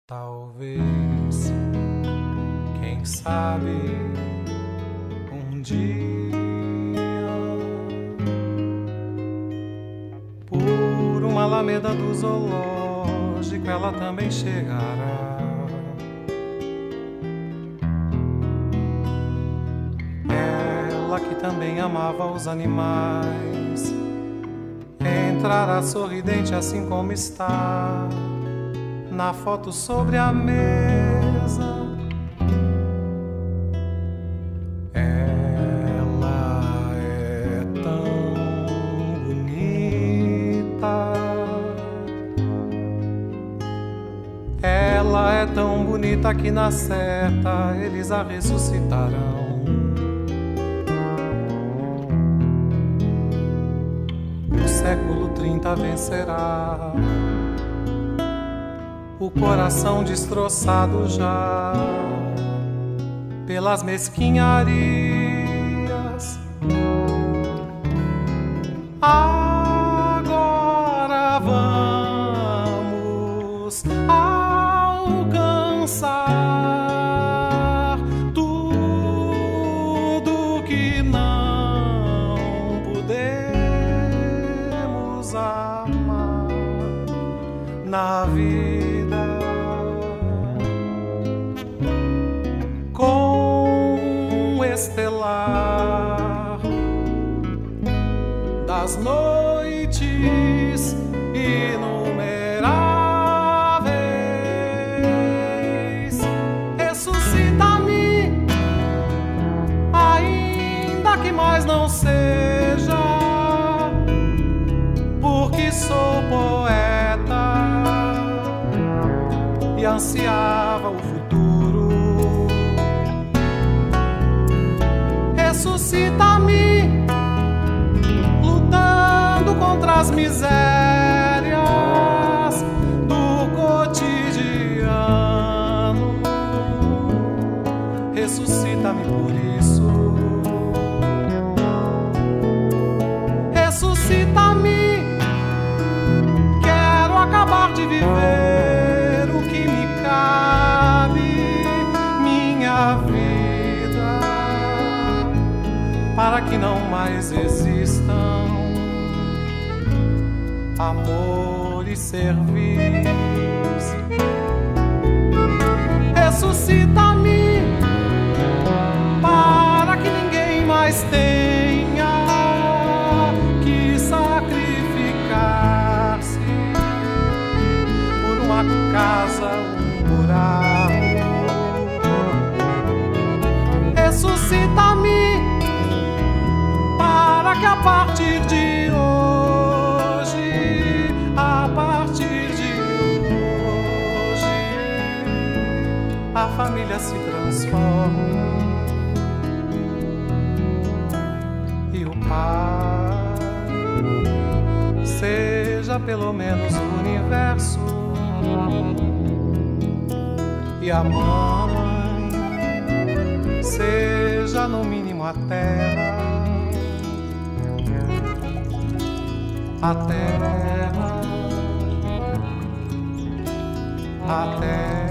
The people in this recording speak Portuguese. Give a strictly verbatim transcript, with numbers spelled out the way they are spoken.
Talvez, quem sabe, um dia, por uma alameda do zoológico, ela também chegará. Ela que também amava os animais, entrará sorridente assim como está na foto sobre a mesa. Ela é tão bonita, ela é tão bonita que na certa eles a ressuscitarão. O século trinta vencerá, o coração destroçado já pelas mesquinharias. Agora vamos alcançar tudo que não pudemos amar na vida. Com estelar das noites inumeráveis, ressuscita-me, ainda que mais não seja, porque sou poeta e ansiava o futuro. Ressuscita-me, lutando contra as misérias do cotidiano. Ressuscita-me por isso. Ressuscita-me, quero acabar de viver o que me cabe, minha vida, para que não mais existam amor e serviço. Ressuscita-me, para que ninguém mais tenha que sacrificar-se por uma casa, um buraco. Ressuscita-me, para que a partir de hoje, a partir de hoje, a família se transforme e o pai seja pelo menos o universo e a mãe seja no mínimo a terra. A terra, a terra.